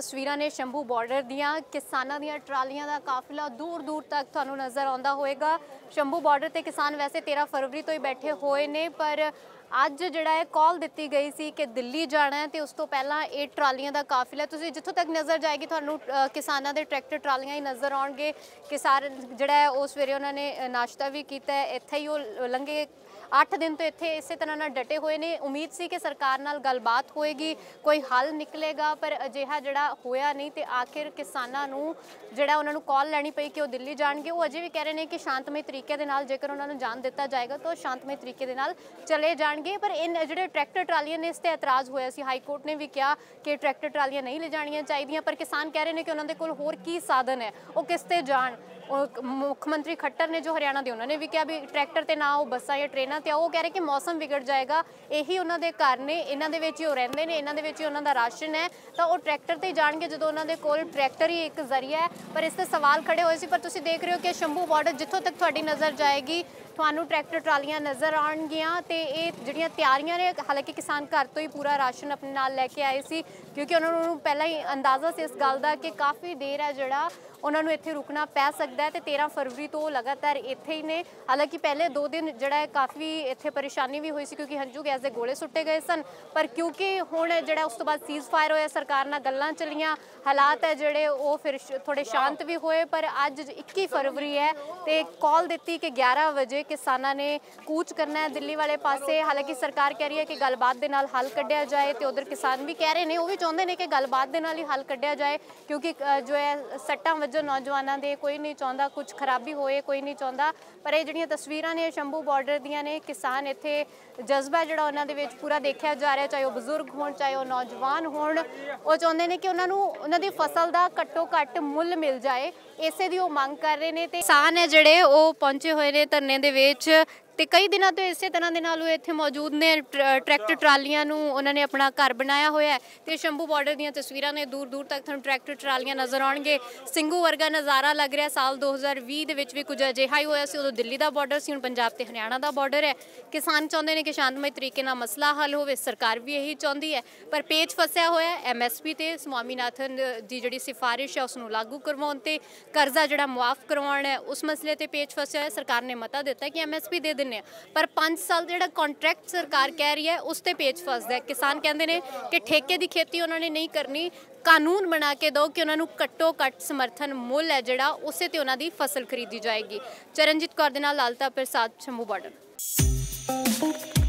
तस्वीरां ने शंभू बॉर्डर दियां किसानां दियां ट्रालियां दा काफिला दूर दूर तक तुहानूं नज़र आउंदा होएगा। शंभू बॉर्डर ते किसान वैसे 13 फरवरी तो ही बैठे होए ने, पर ਅੱਜ ਜਿਹੜਾ ਹੈ ਕਾਲ ਦਿੱਤੀ ਗਈ ਸੀ ਕਿ ਦਿੱਲੀ ਜਾਣਾ ਹੈ ਤੇ ਉਸ ਤੋਂ ਪਹਿਲਾਂ ਇਹ ਟਰਾਲੀਆਂ ਦਾ ਕਾਫਿਲਾ ਤੁਸੀਂ ਜਿੱਥੋਂ ਤੱਕ ਨਜ਼ਰ ਜਾਏਗੀ ਤੁਹਾਨੂੰ ਕਿਸਾਨਾਂ ਦੇ ਟਰੈਕਟਰ ਟਰਾਲੀਆਂ ਹੀ ਨਜ਼ਰ ਆਉਣਗੇ। ਕਿਸਾਨ ਜਿਹੜਾ ਹੈ ਉਹ ਸਵੇਰੇ ਉਹਨਾਂ ਨੇ ਨਾਸ਼ਤਾ ਵੀ ਕੀਤਾ ਹੈ, ਇੱਥੇ ਹੀ ਉਹ ਲੰਘੇ 8 दिन तो इत्थे इस तरह ना डटे हुए ने। उम्मीद सी कि सरकार नाल गलबात होएगी, कोई हल निकलेगा, पर अजिहा जिहड़ा होया नहीं ते आखिर किसानां नूं जिहड़ा उन्हां नूं कॉल लैनी पई कि वो दिल्ली जाणगे। वो अजे भी कह रहे हैं कि शांतमई तरीके दे नाल जेकर उन्हां नूं जान दिता जाएगा तो शांतमई तरीके दे नाल चले जाणगे। पर इन जिहड़े ट्रैक्टर ट्रालियां ने इस ते एतराज़ होया सी, हाई कोर्ट ने भी कहा कि ट्रैक्टर ट्रालियां नहीं ले जाणियां चाहीदियां, पर किसान कह रहे हैं कि उन्हां दे कोल होर की साधन है, वो किस ते जाण। मुख्यमंत्री खट्टर ने जो हरियाणा के उन्होंने भी कहा भी ट्रैक्टर ते ना हो बसा या ट्रेन ते आओ, कह रहे कि मौसम बिगड़ जाएगा, यही उन्होंने घर ने, इन्हों के ही वो रहते हैं, इन्हों के उन्होंने राशन है तो वो ट्रैक्टर ते जाएंगे जो उन्होंने कोल ट्रैक्टर ही एक जरिया है। पर इस सवाल खड़े हुए सी, पर तुसीं देख रहे हो कि शंभू बॉर्डर जितों तक तुहाडी नज़र जाएगी ਤੁਹਾਨੂੰ ट्रैक्टर ट्रालियां नज़र आउणगियां ते ਇਹ ਜਿਹੜੀਆਂ ਤਿਆਰੀਆਂ ਨੇ। ਹਾਲਾਂਕਿ किसान घर तो ही पूरा राशन अपने नाल लैके आए सी, क्योंकि उन्होंने पहला ही अंदाज़ा से इस गल का कि काफ़ी देर है जिहड़ा उन्होंने इत्थे रुकना पै सकता है। तो 13 फरवरी तो लगातार इत्थे ही ने। हालांकि पहले 2 दिन जिहड़ा है काफ़ी इत्थे परेशानी भी हुई सी, क्योंकि हंझू गैस के गोले सुट्टे गए सन। पर क्योंकि हुण जिहड़ा उस तो बाद सीज़ फायर होया, सरकार नाल गल्लां चलियां, हालात है जिहड़े वो फिर थोड़े शांत भी होए। पर अज 21 फरवरी है तो कॉल दी कि 11 बजे किसानां ने कूच करना है दिल्ली वाले पासे। हालांकि सरकार कह रही है कि गलबात दे नाल हल कढ़िया जाए, तो उधर किसान भी कह रहे हैं, वो भी चाहते हैं कि गलबात दे नाल ही हल कढ़िया जाए, क्योंकि जो है सट्टां वजों नौजवानों के कोई नहीं चाहता कुछ खराबी होए, कोई नहीं चाहता। पर ये जिहड़ियां तस्वीरां ने शंभू बॉर्डर दियां ने, किसान इत्थे जज्बा जिहड़ा उन्हां दे विच पूरा देखा जा रहा है, चाहे वो बजुर्ग होण चाहे वो नौजवान होण, वो चाहते हैं कि उन्होंने उन्हां दी फसल का घट्टो घट्ट मुल मिल जाए, इसे दी वो मंग कर रहे हैं। किसान है जिहड़े वो पहुंचे हुए ने धरने दे विच ते कई दिनों तो इस तरह के नाल इत्थे मौजूद ने। ट्रैक्टर ट्रालियां नूं उन्होंने अपना घर बनाया होया है ते शंभू बॉर्डर दीयां तस्वीरां ने, दूर दूर तक तुहानूं ट्रैक्टर ट्रालियां नज़र आउणगे। सिंघू वर्गा नज़ारा लग रहा। साल 2020 दे विच भी कुछ अजिहा ही होया सी, उदों दिल्ली का बॉर्डर सी, हुण पंजाब ते हरियाणा का बॉर्डर है। किसान चाहते हैं कि शांतमई तरीके नाल मसला हल होवे, सरकार भी यही चाहती है। पर पेच फसिया होया MSP ते स्वामीनाथन की जिहड़ी सिफारिश है उसनूं लागू करवाउण ते कर्जा जिहड़ा मुआफ करवाउण है, उस मसले ते पेच फसिया है। सरकार ने मता दिता कि MSP दे दिंदे आ, पर 5 साल जिहड़ा कॉन्ट्रैक्ट सरकार कह रही है उस ते पेच फसदा है। किसान कहते हैं कि ठेके की खेती उन्होंने नहीं करनी, कानून बना के दो कि उन्होंने घट्टो घट्ट समर्थन मुल है जिहड़ा उसे ते उन्हां दी फसल खरीदी जाएगी। चरणजीत कौर दे नाल लालता प्रसाद, शंभू बॉर्डर।